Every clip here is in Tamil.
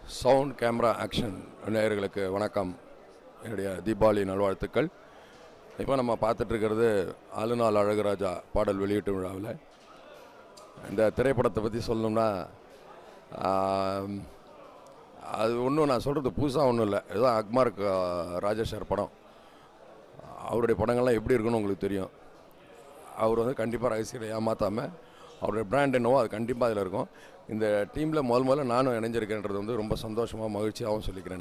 சவுண்ட் கேமரா ஆக்ஷன் நேயர்களுக்கு வணக்கம். என்னுடைய தீபாவளி நல்வாழ்த்துக்கள். இப்போ நம்ம பார்த்துட்ருக்கிறது ஆளுநாள் அழகுராஜா பாடல் வெளியீட்டு விழாவில். இந்த திரைப்படத்தை பற்றி சொல்லணும்னா அது ஒன்றும் நான் சொல்கிறது புதுசாக ஒன்றும் இல்லை. இதுதான் அக்மார்க் ராஜேஷர் படம். அவருடைய படங்கள்லாம் எப்படி இருக்குன்னு உங்களுக்கு தெரியும். அவர் வந்து கண்டிப்பாக ரகசியத்தை ஏமாற்றாமல் அவருடைய பிராண்ட் என்னவோ அது கண்டிப்பாக அதில் இருக்கும். இந்த டீமில் முதல்ல நானும் இணைஞ்சிருக்கேன்றது வந்து ரொம்ப சந்தோஷமாக மகிழ்ச்சியாகவும் சொல்லிக்கிறேன்.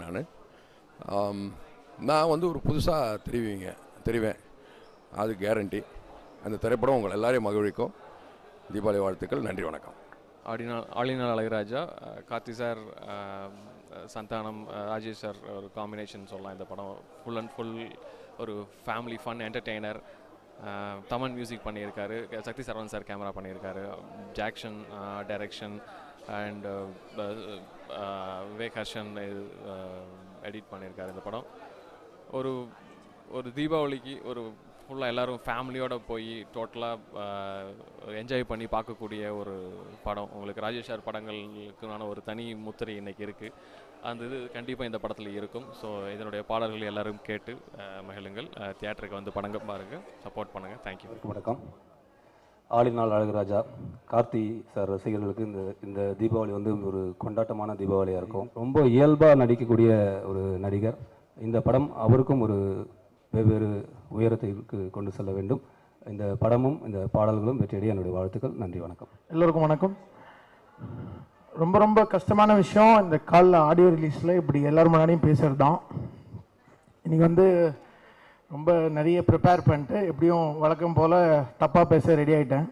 நான் வந்து ஒரு புதுசாக தெரிவேன், அது கேரண்டி. அந்த திரைப்படம் உங்கள் எல்லாரையும் மகிழ்விக்கும். தீபாவளி வாழ்த்துக்கள். நன்றி, வணக்கம். All in all Azhaguraja, Karthi sir, Santhanam, Rajesh sir ஒரு காம்பினேஷன் சொல்லலாம். இந்த படம் ஃபுல் அண்ட் ஃபுல் ஒரு family fun entertainer. Thaman music பண்ணியிருக்காரு, சக்தி சரவணன் சார் கேமரா பண்ணியிருக்காரு, action direction and Vivek Harshan edit பண்ணியிருக்காரு. இந்த படம் ஒரு தீபாவளிக்கு ஒரு ஃபுல்லாக எல்லோரும் ஃபேமிலியோடு போய் டோட்டலாக என்ஜாய் பண்ணி பார்க்கக்கூடிய ஒரு படம். உங்களுக்கு ராஜேஷ் சார் படங்களுக்குனான ஒரு தனி முத்திரை இன்றைக்கி இருக்குது. அந்த இது கண்டிப்பாக இந்த படத்தில் இருக்கும். ஸோ இதனுடைய பாடல்கள் எல்லோரும் கேட்டு மகிழுங்கள். தியேட்டருக்கு வந்து படங்க பாருங்கள், சப்போர்ட் பண்ணுங்கள். தேங்க்யூ. வணக்கம். ஆளினால் அழகுராஜா கார்த்தி சார் ரசிகர்களுக்கு இந்த தீபாவளி வந்து ஒரு கொண்டாட்டமான தீபாவளியாக இருக்கும். ரொம்ப இயல்பாக நடிக்கக்கூடிய ஒரு நடிகர். இந்த படம் அவருக்கும் ஒரு வெவ்வேறு உயரத்திற்கு கொண்டு செல்ல வேண்டும். இந்த படமும் இந்த பாடல்களும் வெற்றியடைய என்னுடைய வாழ்த்துக்கள். நன்றி, வணக்கம். எல்லோருக்கும் வணக்கம். ரொம்ப ரொம்ப கஷ்டமான விஷயம் இந்த காலில் ஆடியோ ரிலீஸில் இப்படி எல்லோரும் முன்னாடியும் பேசுகிறது தான். இன்றைக்கி வந்து ரொம்ப நிறைய ப்ரிப்பேர் பண்ணிட்டு எப்படியும் வழக்கம் போல் தப்பாக பேச ரெடி ஆகிட்டேன்.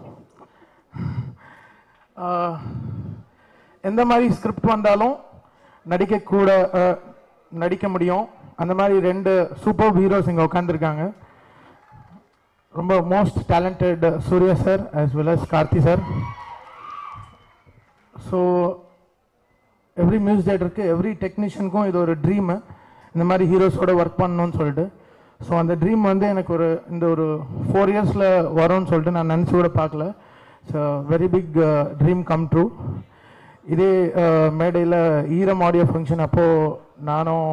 எந்த மாதிரி ஸ்கிரிப்ட் வந்தாலும் நடிக்க முடியும். அந்த மாதிரி 2 சூப்பர் ஹீரோஸ் இங்கே உட்காந்துருக்காங்க. ரொம்ப most talented Suriya sir as well as Karthi sir. So every music டைரக்டருக்கு எவ்ரி டெக்னீஷியனுக்கும் இது ஒரு ட்ரீமு, இந்த மாதிரி ஹீரோஸோட ஒர்க் பண்ணணும்னு சொல்லிட்டு. ஸோ அந்த ட்ரீம் வந்து எனக்கு இந்த ஒரு 4 இயர்ஸில் வரும்னு சொல்லிட்டு நான் நினச்சி கூட பார்க்கல. So very big dream come true. இதே மேடையில் ஈரம் ஆடியோ ஃபங்க்ஷன் அப்போது நானும்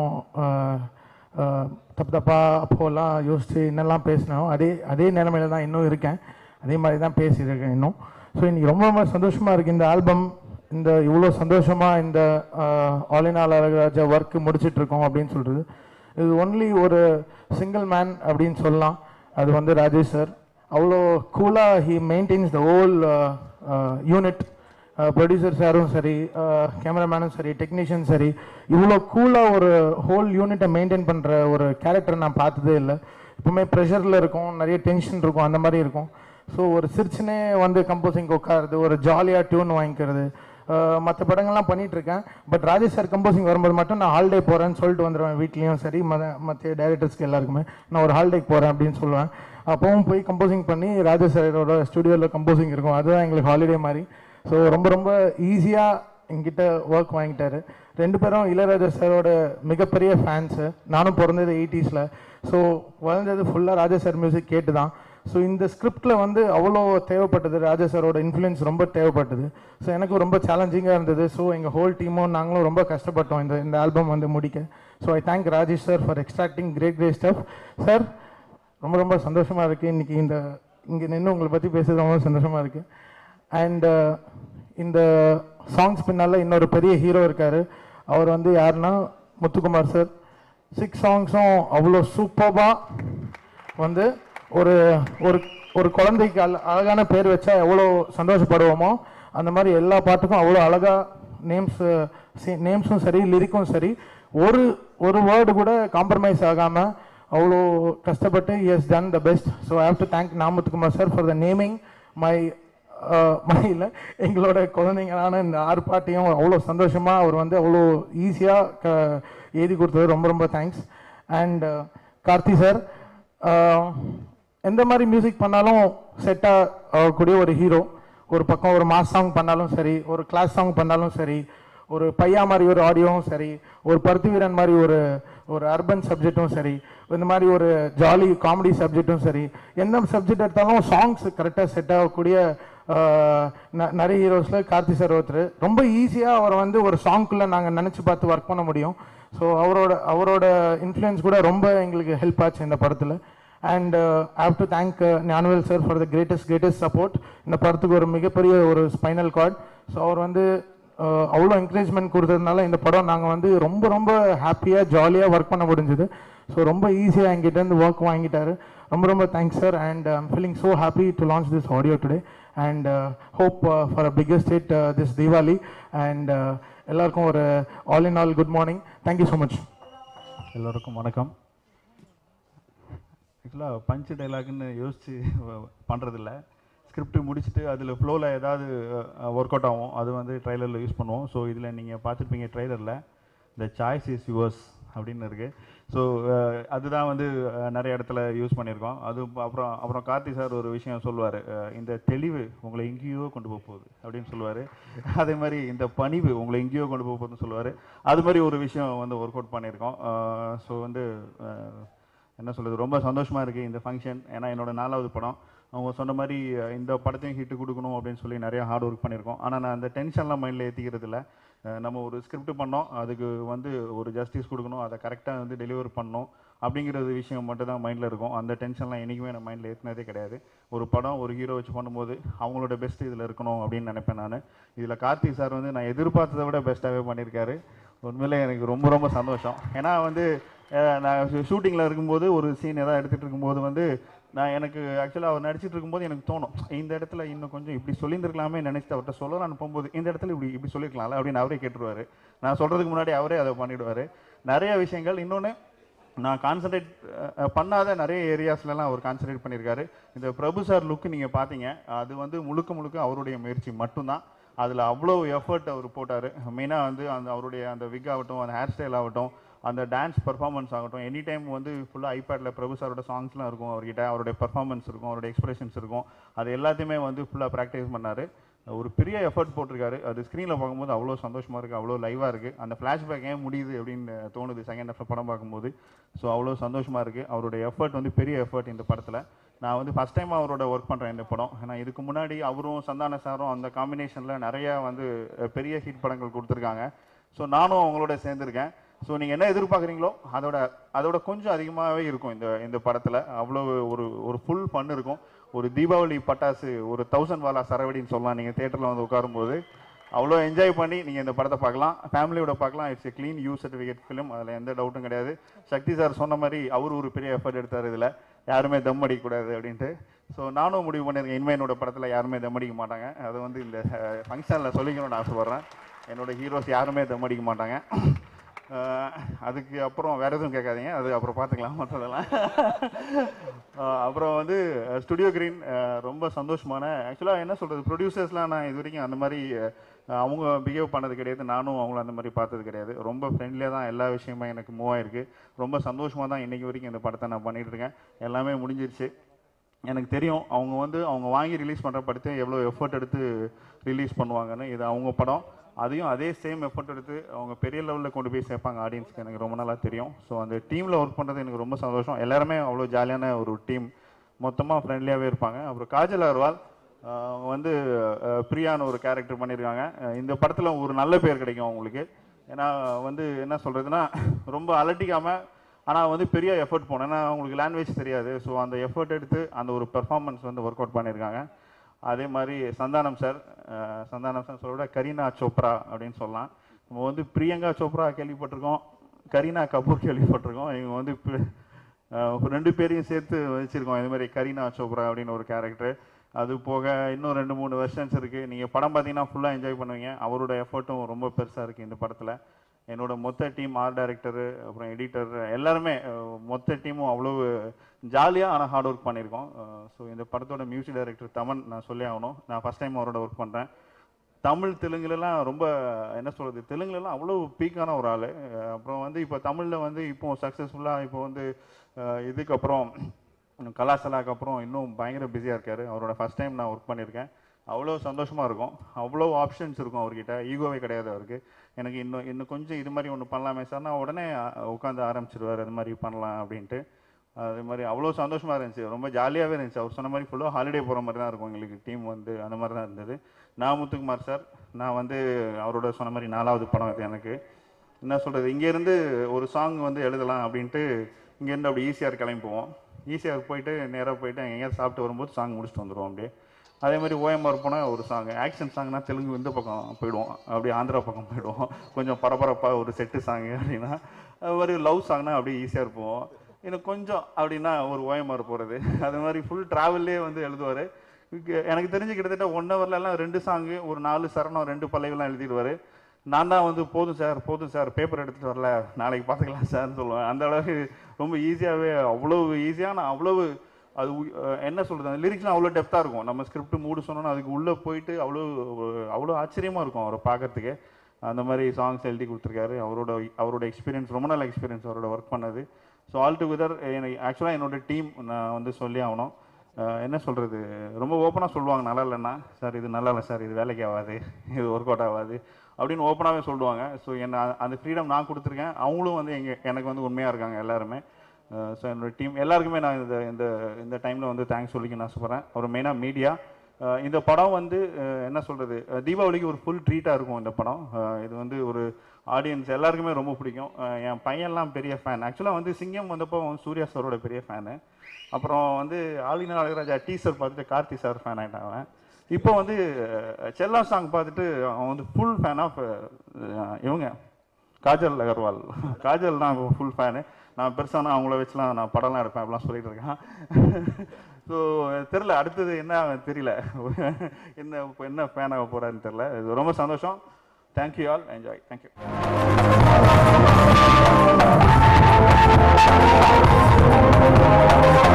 தப்பாக அப்போலாம் யோசித்து என்னெல்லாம் பேசினோம் அதே நிலைமையில் தான் இன்னும் இருக்கேன். அதே மாதிரி தான் பேசியிருக்கேன் இன்னும். ஸோ இன்றைக்கி ரொம்ப ரொம்ப சந்தோஷமாக இருக்குது. இந்த ஆல்பம் இவ்வளோ சந்தோஷமாக இந்த ஆளினால் அழகுராஜா ஒர்க்கு முடிச்சிட்ருக்கோம் அப்படின்னு சொல்கிறது. இது ஒன்லி ஒரு சிங்கிள் மேன் அப்படின்னு சொல்லலாம். அது வந்து ராஜேஷ் சார் அவ்வளோ கூலாக he maintains the whole unit. Producer சாரும் சரி, கேமராமேனும் சரி, டெக்னீஷியன் சரி, இவ்வளோ கூலாக ஒரு ஹோல் யூனிட்டை மெயின்டைன் பண்ணுற ஒரு கேரக்டர் நான் பார்த்ததே இல்லை. எப்பவுமே ப்ரெஷரில் இருக்கும், நிறைய டென்ஷன் இருக்கும், அந்த மாதிரி இருக்கும். ஸோ ஒரு சிரிச்சுனே வந்து கம்போசிங் உட்காருது, ஒரு ஜாலியாக டியூன் வாங்கிக்கிறது. மற்ற படங்கள்லாம் பண்ணிகிட்ருக்கேன். பட் ராஜேஷ் சார் கம்போசிங் வரும்போது மட்டும் நான் ஹாலிடே போகிறேன்னு சொல்லிட்டு வந்துடுவேன். வீட்லேயும் சரி, மற்ற டைரக்டர்ஸ்க்கு எல்லாருக்குமே நான் ஒரு ஹாலிடேக்கு போகிறேன் அப்படின்னு சொல்லுவேன். அப்போவும் போய் கம்போசிங் பண்ணி ராஜேஷ் சாரோட ஸ்டுடியோவில் கம்போசிங் இருக்கும். அதுதான் எங்களுக்கு ஹாலிடே மாதிரி. ஸோ ரொம்ப ரொம்ப ஈஸியாக எங்கிட்ட ஒர்க் வாங்கிட்டார். 2 பேரும் இளையராஜா சாரோட மிகப்பெரிய ஃபேன்ஸு. நானும் பிறந்தது 80s. ஸோ வளர்ந்தது ஃபுல்லாக ராஜா சார் மியூசிக் கேட்டு தான். ஸோ இந்த ஸ்கிரிப்டில் வந்து அவ்வளோ தேவைப்பட்டது, ராஜா சாரோட இன்ஃப்ளூயன்ஸ் ரொம்ப தேவைப்பட்டது. ஸோ எனக்கு ரொம்ப சேலஞ்சிங்காக இருந்தது. ஸோ எங்கள் ஹோல் டீமும் நாங்களும் ரொம்ப கஷ்டப்பட்டோம் இந்த ஆல்பம் வந்து முடிக்க. So I thank Rajesh sir for extracting great stuff. Sir ரொம்ப ரொம்ப சந்தோஷமாக இருக்குது இன்றைக்கி இங்கே நின்று உங்களை பற்றி பேசுறது ரொம்ப சந்தோஷமாக இருக்குது. அண்ட் இந்த சாங்ஸ் பின்னால் இன்னொரு பெரிய ஹீரோ இருக்கார். அவர் வந்து யாருன்னா முத்துக்குமார் சார். 6 சாங்ஸும் அவ்வளோ சூப்பராக வந்து ஒரு குழந்தைக்கு அழகான பேர் வச்சா எவ்வளோ சந்தோஷப்படுவோமோ அந்த மாதிரி எல்லா பாட்டுக்கும் அவ்வளோ அழகாக நேம்ஸும் சரி, லிரிக்கும் சரி, ஒரு வேர்டு கூட காம்ப்ரமைஸ் ஆகாமல் அவ்வளோ கஷ்டப்பட்டு he has done the best. So I have to thank Muthukumar sir for the naming இல்லை எங்களோட குழந்தைங்களான இந்த 6 பாட்டையும் அவ்வளோ சந்தோஷமாக அவர் வந்து அவ்வளோ ஈஸியாக எழுதி கொடுத்தது. ரொம்ப ரொம்ப தேங்க்ஸ். அண்ட் கார்த்தி சார் எந்த மாதிரி மியூசிக் பண்ணாலும் செட் ஆகக்கூடிய ஒரு ஹீரோ. ஒரு பக்கம் ஒரு மாஸ் சாங் பண்ணாலும் சரி, ஒரு கிளாஸ் சாங் பண்ணாலும் சரி, ஒரு பையா மாதிரி ஒரு ஆடியோவும் சரி, ஒரு பருத்தி வீரன் மாதிரி ஒரு அர்பன் சப்ஜெக்டும் சரி, இந்த மாதிரி ஒரு ஜாலி காமெடி சப்ஜெக்டும் சரி, எந்த சப்ஜெக்ட் எடுத்தாலும் சாங்ஸ் கரெக்டாக செட் ஆகக்கூடிய நிறைய ஹீரோஸில் கார்த்தி சார் ஒருத்தர் ரொம்ப ஈஸியாக அவரை வந்து ஒரு சாங்க்குள்ளே நாங்கள் நினச்சி பார்த்து ஒர்க் பண்ண முடியும். ஸோ அவரோட இன்ஃப்ளூயன்ஸ் கூட ரொம்ப எங்களுக்கு ஹெல்ப் ஆச்சு இந்த படத்தில். And I have to thank Gnanavel sir for the greatest support. இந்த படத்துக்கு ஒரு மிகப்பெரிய ஒரு ஸ்பைனல் கார்டு. ஸோ அவர் வந்து அவ்வளோ என்கரேஜ்மெண்ட் கொடுத்ததுனால இந்த படம் நாங்கள் வந்து ரொம்ப ரொம்ப ஹாப்பியாக ஜாலியாக ஒர்க் பண்ண முடிஞ்சுது. ஸோ ரொம்ப ஈஸியாக எங்கிட்டேருந்து ஒர்க் வாங்கிட்டாரு. ரொம்ப thanks sir. And I'm feeling so happy to launch this audio today and hope for a biggest hit this Deepavali. And எல்லாருக்கும் ஒரு all in all good morning. Thank you so much. எல்லோருக்கும் வணக்கம். ஆக்சுவலாக பஞ்ச் டைலாக்னு யோசித்து பண்ணுறதில்ல. ஸ்கிரிப்ட் முடிச்சுட்டு அதில் ஃப்ளோவில் ஏதாவது ஒர்க் அவுட் ஆகும், அது வந்து ட்ரைலரில் யூஸ் பண்ணுவோம். ஸோ இதில் நீங்கள் பார்த்துருப்பீங்க ட்ரைலரில் த சாய்ஸ் இஸ் யுவர்ஸ் அப்படின்னு இருக்குது. ஸோ அதுதான் வந்து நிறைய இடத்துல யூஸ் பண்ணியிருக்கோம். அது அப்புறம் கார்த்தி சார் ஒரு விஷயம் சொல்லுவார், இந்த தெளிவு உங்களை எங்கேயோ கொண்டு போக போகுது அப்படின்னு சொல்லுவார். அதே மாதிரி இந்த பணிவு உங்களை எங்கேயோ கொண்டு போக போகுதுன்னு சொல்லுவார். அது மாதிரி ஒரு விஷயம் வந்து ஒர்க் அவுட் பண்ணியிருக்கோம். ஸோ வந்து என்ன சொல்கிறது, ரொம்ப சந்தோஷமாக இருக்குது இந்த ஃபங்க்ஷன். ஏன்னா என்னோடய 4வது படம். அவங்க சொன்ன மாதிரி இந்த படத்தையும் ஹிட்டு கொடுக்கணும் அப்படின்னு சொல்லி நிறையா ஹார்ட் ஒர்க் பண்ணியிருக்கோம். ஆனால் நான் அந்த டென்ஷன்லாம் மைண்டில் ஏற்றிக்கிறது இல்லை. நம்ம ஒரு ஸ்கிரிப்ட் பண்ணோம், அதுக்கு வந்து ஒரு ஜஸ்டிஸ் கொடுக்கணும், அதை கரெக்டாக வந்து டெலிவர் பண்ணணும் அப்படிங்கிறது விஷயம் மட்டும் தான் மைண்டில் இருக்கும். அந்த டென்ஷன்லாம் என்றைக்குமே நான் மைண்டில் ஏற்றினதே கிடையாது. ஒரு படம் ஒரு ஹீரோ வச்சு பண்ணும்போது அவங்களோட பெஸ்ட்டு இதில் இருக்கணும் அப்படின்னு நினைப்பேன் நான். இதில் கார்த்திக் சார் வந்து நான் எதிர்பார்த்ததை விட பெஸ்ட்டாகவே பண்ணியிருக்காரு. உண்மையிலே எனக்கு ரொம்ப சந்தோஷம். ஏன்னா வந்து நான் ஷூட்டிங்கில் இருக்கும்போது ஒரு சீன் எதாவது எடுத்துகிட்டு இருக்கும்போது வந்து எனக்கு ஆக்சுவலாக அவர் நடிச்சிட்டு இருக்கும்போது எனக்கு தோணும், இந்த இடத்துல இன்னும் கொஞ்சம் இப்படி சொல்லியிருந்துருக்கலாமே நினச்சிட்டு அவர்கிட்ட சொல்லலான்னு போகும்போது இந்த இடத்துல இப்படி சொல்லியிருக்கலாம்ல அப்படின்னு அவரே கேட்டுருவார். நான் சொல்கிறதுக்கு முன்னாடி அவரே அதை பண்ணிவிடுவார். நிறைய விஷயங்கள். இன்னொன்று, நான் கான்சன்ட்ரேட் பண்ணாத நிறைய ஏரியாஸ்லாம் அவர் கான்சன்ட்ரேட் பண்ணியிருக்காரு. இந்த பிரபு சார் லுக்கு நீங்கள் பார்த்தீங்க, அது வந்து முழுக்க அவருடைய முயற்சி மட்டும்தான். அதில் அவ்வளோ எஃபர்ட் அவர் போட்டார். மெயினாக வந்து அவருடைய அந்த விக் ஆகட்டும், அந்த ஹேர் ஸ்டைல் ஆகட்டும், அந்த டான்ஸ் பர்ஃபார்மன்ஸ் ஆகட்டும், எனி டைம் வந்து ஃபுல்லாக ஐபேடில் பிரபு சாரோட சாங்ஸ்லாம் இருக்கும் அவர்கிட்ட. அவருடைய பர்ஃபார்மன்ஸ் இருக்கும், அவருடைய எக்ஸ்பிரஷன்ஸ் இருக்கும். அது எல்லாத்தையுமே வந்து ஃபுல்லாக ப்ராக்டிஸ் பண்ணார். ஒரு பெரிய எஃபர்ட் போட்டிருக்காரு. அது ஸ்க்ரீனில் பார்க்கும்போது அவ்வளோ சந்தோஷமாக இருக்குது, அவ்வளோ லைவாக இருக்குது. அந்த ஃப்ளாஷ்பேக் ஏன் முடியுது அப்படின்னு தோணுது செகண்ட் ஹாஃப் படம் பார்க்கும்போது. ஸோ அவ்வளோ சந்தோஷமாக இருக்குது. அவருடைய எஃபர்ட் வந்து பெரிய எஃபர்ட் இந்த படத்தில். நான் வந்து ஃபஸ்ட் டைம் அவரோட ஒர்க் பண்ணுறேன் இந்த படம். ஏன்னா இதுக்கு முன்னாடி அவரும் சந்தான சாரும் அந்த காம்பினேஷனில் நிறையா வந்து பெரிய ஹிட் படங்கள் கொடுத்துருக்காங்க. ஸோ நானும் அவங்களோட சேர்ந்துருக்கேன். ஸோ நீங்கள் என்ன எதிர்பார்க்குறீங்களோ அதோட கொஞ்சம் அதிகமாகவே இருக்கும் இந்த படத்தில். அவ்வளோ ஒரு ஃபுல் ஃபன் இருக்கும். ஒரு தீபாவளி பட்டாசு, ஒரு 1000 வாலா சரவடின்னு சொல்லலாம். நீங்கள் தேட்டரில் வந்து உட்காரும்போது அவ்வளோ என்ஜாய் பண்ணி நீங்கள் இந்த படத்தை பார்க்கலாம், ஃபேமிலியோட பார்க்கலாம். It's a clean U certificate film, அதில் எந்த டவுட்டும் கிடையாது. சக்தி சார் சொன்ன மாதிரி அவர் ஒரு பெரிய எஃபர்ட் எடுத்தார். இதில் யாருமே தம் அடிக்கக்கூடாது அப்படின்ட்டு. ஸோ நானும் முடிவு பண்ணியிருக்கேன், இனிமேல் என்னோட படத்தில் யாருமே தம் அடிக்க மாட்டாங்க. அதை வந்து இந்த ஃபங்க்ஷனில் சொல்லிக்கணும்னு ஆசைப்பட்றேன். என்னோடய ஹீரோஸ் யாருமே தம் அடிக்க மாட்டாங்க. அதுக்கு அப்புறம் வேறு எதுவும் கேட்காதீங்க, அது அப்புறம் பார்த்துக்கலாம் மற்றதெல்லாம். அப்புறம் வந்து ஸ்டுடியோ கிரீன் ரொம்ப சந்தோஷமான. ஆக்சுவலாக என்ன சொல்கிறது, ப்ரொடியூசர்ஸ்லாம் நான் இது வரைக்கும் அந்த மாதிரி அவங்க பிஹேவ் பண்ணது கிடையாது. நானும் அவங்கள அந்த மாதிரி பார்த்தது கிடையாது. ரொம்ப ஃப்ரெண்ட்லியாக தான் எல்லா விஷயமும் எனக்கு மூவ் ஆகிருக்கு. ரொம்ப சந்தோஷமாக தான் இன்றைக்கி வரைக்கும் இந்த படத்தை நான் பண்ணிகிட்ருக்கேன். எல்லாமே முடிஞ்சிருச்சு. எனக்கு தெரியும் அவங்க வாங்கி ரிலீஸ் பண்ணுற படத்தை எவ்வளோ எஃபர்ட் எடுத்து ரிலீஸ் பண்ணுவாங்கன்னு. இது அவங்க படம், அதையும் அதே சேம் எஃபர்ட் எடுத்து அவங்க பெரிய லெவலில் கொண்டு போய் சேர்ப்பாங்க ஆடியன்ஸ்க்கு. எனக்கு ரொம்ப நாளாக தெரியும். ஸோ அந்த டீமில் ஒர்க் பண்ணுறது எனக்கு ரொம்ப சந்தோஷம். எல்லாருமே அவ்வளோ ஜாலியான ஒரு டீம், மொத்தமாக ஃப்ரெண்ட்லியாகவே இருப்பாங்க. அப்புறம் காஜல் அகர்வால் வந்து பிரியான்னு ஒரு கேரக்டர் பண்ணியிருக்காங்க. இந்த படத்தில் ஒரு நல்ல பேர் கிடைக்கும் அவங்களுக்கு. ஏன்னா வந்து என்ன சொல்கிறதுனா, ரொம்ப அலட்டிக்காமல் ஆனால் வந்து பெரிய எஃபர்ட் போனேன். ஏன்னா அவங்களுக்கு லாங்குவேஜ் தெரியாது. ஸோ அந்த எஃபர்ட் எடுத்து அந்த ஒரு பெர்ஃபார்மன்ஸ் வந்து ஒர்க் அவுட் பண்ணியிருக்காங்க. அதே மாதிரி சந்தானம் சார் சொல்ல கரீனா சோப்ரா அப்படின்னு சொல்லலாம். நம்ம வந்து பிரியங்கா சோப்ரா கேள்விப்பட்டிருக்கோம், கரீனா கபூர் கேள்விப்பட்டிருக்கோம். இவங்க வந்து 2 பேரையும் சேர்த்து வச்சுருக்கோம். இது மாதிரி கரீனா சோப்ரா அப்படின்னு ஒரு கேரக்டர். அது போக இன்னும் 2-3 வெர்ஷன்ஸ் இருக்குது. நீங்கள் படம் பார்த்தீங்கன்னா ஃபுல்லாக என்ஜாய் பண்ணுவீங்க. அவரோட எஃபர்ட்டும் ரொம்ப பெருசாக இருக்குது இந்த படத்தில். என்னோடய மொத்த டீம், ஆர்ட் டைரக்டரு, அப்புறம் எடிட்டர், எல்லாருமே மொத்த டீமும் அவ்வளோ ஜாலியாக ஆனால் ஹார்ட் ஒர்க் பண்ணியிருக்கோம். ஸோ இந்த படத்தோட மியூசிக் டைரக்டர் தமன் நான் சொல்லி ஆகணும். நான் ஃபஸ்ட் டைம் அவரோட ஒர்க் பண்ணுறேன். தமிழ் தெலுங்குலலாம் ரொம்ப என்ன சொல்கிறது, தெலுங்குலலாம் அவ்வளோ பீக்கான ஒரு ஆள். அப்புறம் வந்து இப்போ தமிழில் வந்து இப்போது சக்ஸஸ்ஃபுல்லாக இப்போ வந்து இதுக்கப்புறம் கலாசலாக்கு அப்புறம் இன்னும் பயங்கர பிஸியாக இருக்கார். அவரோட ஃபஸ்ட் டைம் நான் ஒர்க் பண்ணியிருக்கேன். அவ்வளோ சந்தோஷமாக இருக்கும். அவ்வளோ ஆப்ஷன்ஸ் இருக்கும் அவர்கிட்ட. ஈகோவே கிடையாது அவருக்கு. எனக்கு இன்னும் கொஞ்சம் இது மாதிரி ஒன்று பண்ணலாமே சார், நான் உடனே உட்காந்து ஆரம்பிச்சிடுவார். அது மாதிரி பண்ணலாம் அப்படின்ட்டு அதே மாதிரி அவ்வளோ சந்தோஷமாக இருந்துச்சு, ரொம்ப ஜாலியாகவே இருந்துச்சு. அவர் சொன்ன மாதிரி ஃபுல்லாக ஹாலிடே போகிற மாதிரி தான் இருக்கும் எங்களுக்கு டீம் வந்து, அந்த மாதிரி தான் இருந்தது. நான் முத்துக்குமார் சார், நான் வந்து அவரோட சொன்ன மாதிரி 4வது படம் இது எனக்கு. என்ன சொல்கிறது, இங்கேருந்து ஒரு சாங் வந்து எழுதலாம் அப்படின்ட்டு இங்கேருந்து அப்படி ஈஸியாக கிளம்பி போவோம். ஈஸியாக போயிட்டு நேராக போயிட்டு எங்கேயாவது சாப்பிட்டு வரும்போது சாங் முடிச்சுட்டு வந்துடுவோம் அப்படியே. அதே மாதிரி ஓஎம்ஆர் போனால் ஒரு சாங் ஆக்ஷன் சாங்னா தெலுங்கு இந்த பக்கம் போயிடுவோம், அப்படியே ஆந்திரா பக்கம் போயிடுவோம். கொஞ்சம் பரபரப்பாக ஒரு செட்டு சாங்கு அப்படின்னா, அது மாதிரி லவ் சாங்னா அப்படியே ஈஸியாக இருப்போம். இன்னும் கொஞ்சம் அப்படின்னா ஒரு ஓஎம்ஆர் போகிறது, அது மாதிரி ஃபுல் ட்ராவல்லே வந்து எழுதுவார். எனக்கு தெரிஞ்சு கிட்டத்தட்ட 1 ஹவர்லலாம் 2 சாங்கு, ஒரு 4 சரணம், 2 பல்லவிலாம் எழுதிடுவார். நான் தான் வந்து போதும் சார் பேப்பர் எடுத்துகிட்டு வரல, நாளைக்கு பார்த்துக்கலாம் சார்னு சொல்லுவேன். அந்த அளவுக்கு ரொம்ப ஈஸியாகவே, அவ்வளோ ஈஸியான, அவ்வளவு அது என்ன சொல்கிறது, அந்த லிரிக்ஸ்லாம் அவ்வளோ டெப்த்தாக இருக்கும். நம்ம ஸ்கிரிப்ட் மூடு சொன்னோன்னா அதுக்கு உள்ளே போயிட்டு அவ்வளோ ஆச்சரியமாக இருக்கும் அவரை பார்க்கறதுக்கு. அந்த மாதிரி சாங்ஸ் எழுதி கொடுத்துருக்காரு. அவரோட எக்ஸ்பீரியன்ஸ், ரொம்ப நல்ல எக்ஸ்பீரியன்ஸ் அவரோட ஒர்க் பண்ணது. ஸோ ஆல் டுகெதர் எனக்கு ஆக்சுவலாக என்னோடய டீம் நான் வந்து சொல்லி ஆகணும். என்ன சொல்கிறது, ரொம்ப ஓப்பனாக சொல்லுவாங்க, நல்லா இல்லைன்னா சார் இது நல்லா இல்லை சார், இது வேலைக்கு ஆகாது, இது ஒர்க் அவுட் ஆகாது அப்படின்னு ஓப்பனாகவே சொல்லுவாங்க. ஸோ என்ன அந்த ஃப்ரீடம் நான் கொடுத்துருக்கேன். அவங்களும் வந்து எனக்கு வந்து உண்மையாக இருக்காங்க எல்லாருமே. ஸோ என்னோடய டீம் எல்லாருக்குமே நான் இந்த டைமில் வந்து தேங்க்ஸ் சொல்லிக்க ஆசைப்பட்றேன். அப்புறம் மெயினாக மீடியா. இந்த படம் வந்து என்ன சொல்கிறது, தீபாவளிக்கு ஒரு ஃபுல் ட்ரீட்டாக இருக்கும் இந்த படம். இது வந்து ஒரு ஆடியன்ஸ் எல்லாருக்குமே ரொம்ப பிடிக்கும். என் பையன்லாம் பெரிய ஃபேன். ஆக்சுவலாக வந்து சிங்கம் வந்தப்போ சூர்யா சாரோட பெரிய ஃபேனு. அப்புறம் வந்து ஆலினா அழகராஜா டீசர் பார்த்துட்டு கார்த்தி சார் ஃபேன் ஆகிட்டாங்க. இப்போ வந்து செல்லா சாங் பார்த்துட்டு அவன் வந்து ஃபுல் ஃபேன் ஆஃப் இவங்க காஜல் அகர்வால். காஜல் தான் ஃபுல் ஃபேனு. நான் பெருசானா அவங்கள வச்சுலாம் நான் படம்லாம் எடுப்பேன் அப்படிலாம் சொல்லிட்டு இருக்கேன். ஸோ தெரில அடுத்தது என்ன தெரியல, என்ன ஃபேன் ஆக போகிறாருன்னு தெரில. இது ரொம்ப சந்தோஷம். Thank you all, enjoy. தேங்க்யூ.